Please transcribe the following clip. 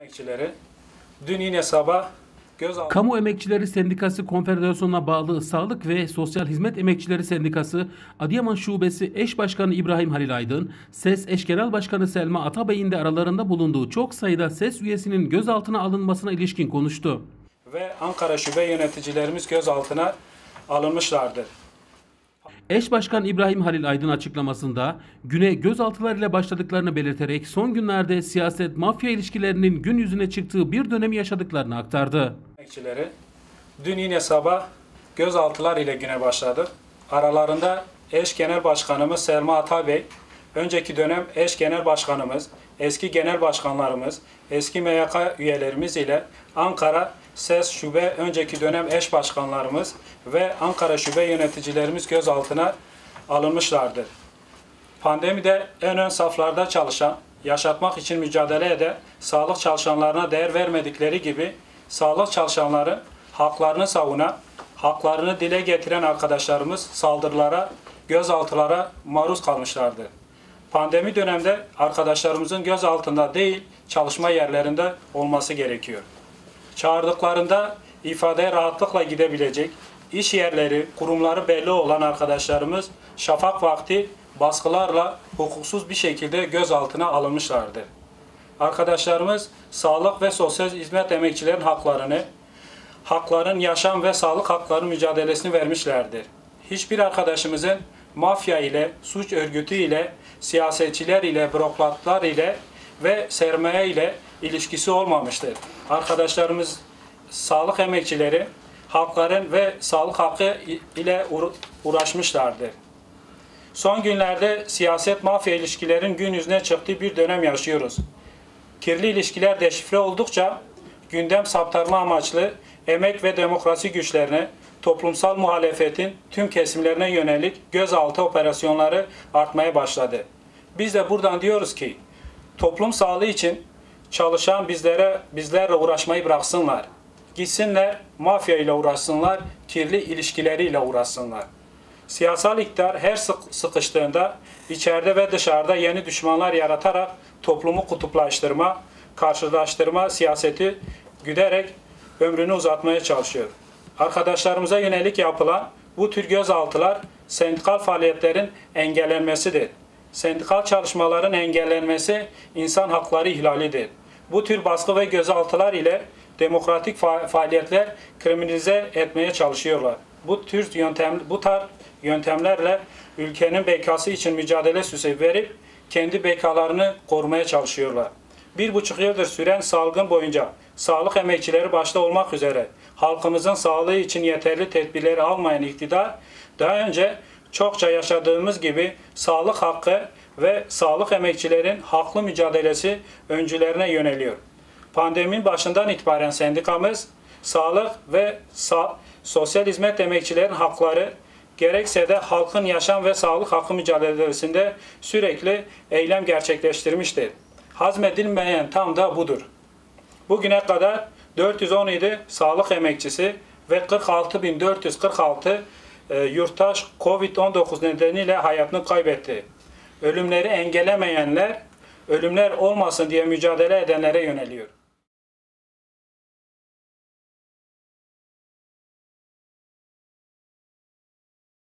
Emekçileri dün yine sabah gözaltı. Kamu Emekçileri Sendikası Konfederasyonu'na bağlı Sağlık ve Sosyal Hizmet Emekçileri Sendikası Adıyaman Şubesi Eş Başkanı İbrahim Halil Aydın, SES Eş Genel Başkanı Selma Atabey'in de aralarında bulunduğu çok sayıda SES üyesinin gözaltına alınmasına ilişkin konuştu. Ve Ankara Şube yöneticilerimiz gözaltına alınmışlardır. Eş Başkan İbrahim Halil Aydın açıklamasında güne gözaltılarıyla başladıklarını belirterek son günlerde siyaset mafya ilişkilerinin gün yüzüne çıktığı bir dönemi yaşadıklarını aktardı. Emekçileri dün yine sabah gözaltılar ile güne başladık. Aralarında eş genel başkanımız Selma Atabey, önceki dönem eş genel başkanımız, eski genel başkanlarımız, eski MYK üyelerimiz ile Ankara SES Şube önceki dönem eş başkanlarımız ve Ankara Şube yöneticilerimiz gözaltına alınmışlardır. Pandemide en ön saflarda çalışan, yaşatmak için mücadele eden sağlık çalışanlarına değer vermedikleri gibi sağlık çalışanların haklarını savunan, haklarını dile getiren arkadaşlarımız saldırılara, gözaltılara maruz kalmışlardı. Pandemi döneminde arkadaşlarımızın gözaltında değil, çalışma yerlerinde olması gerekiyor. Çağırdıklarında ifadeye rahatlıkla gidebilecek, iş yerleri, kurumları belli olan arkadaşlarımız şafak vakti baskılarla hukuksuz bir şekilde gözaltına alınmışlardır. Arkadaşlarımız sağlık ve sosyal hizmet emekçilerin haklarını, hakların yaşam ve sağlık hakları mücadelesini vermişlerdir. Hiçbir arkadaşımızın mafya ile, suç örgütü ile, siyasetçiler ile, bürokratlar ile ve sermaye ile ilişkisi olmamıştır. Arkadaşlarımız, sağlık emekçileri, halkların ve sağlık hakkı ile uğraşmışlardır. Son günlerde siyaset mafya ilişkilerin gün yüzüne çıktığı bir dönem yaşıyoruz. Kirli ilişkiler deşifre oldukça gündem saptırma amaçlı emek ve demokrasi güçlerine, toplumsal muhalefetin tüm kesimlerine yönelik gözaltı operasyonları artmaya başladı. Biz de buradan diyoruz ki toplum sağlığı için çalışan bizlerle uğraşmayı bıraksınlar. Gitsinler mafya ile uğraşsınlar, kirli ilişkileriyle uğraşsınlar. Siyasal iktidar her sıkıştığında içeride ve dışarıda yeni düşmanlar yaratarak toplumu kutuplaştırma, karşılaştırma siyaseti güderek ömrünü uzatmaya çalışıyor. Arkadaşlarımıza yönelik yapılan bu tür gözaltılar sendikal faaliyetlerin engellenmesidir. Sendikal çalışmaların engellenmesi insan hakları ihlalidir. Bu tür baskı ve gözaltılar ile demokratik faaliyetler kriminalize etmeye çalışıyorlar. Bu tarz yöntemlerle ülkenin bekası için mücadele süsü verip kendi bekalarını korumaya çalışıyorlar. 1,5 yıldır süren salgın boyunca sağlık emekçileri başta olmak üzere halkımızın sağlığı için yeterli tedbirleri almayan iktidar, daha önce çokça yaşadığımız gibi sağlık hakkı ve sağlık emekçilerin haklı mücadelesi öncülerine yöneliyor. Pandeminin başından itibaren sendikamız sağlık ve sosyal hizmet emekçilerin hakları, gerekse de halkın yaşam ve sağlık hakkı mücadelesinde sürekli eylem gerçekleştirmiştir. Hazmedilmeyen tam da budur. Bugüne kadar 417 sağlık emekçisi ve 46.446 yurttaş COVID-19 nedeniyle hayatını kaybetti. Ölümleri engellemeyenler, ölümler olmasın diye mücadele edenlere yöneliyor.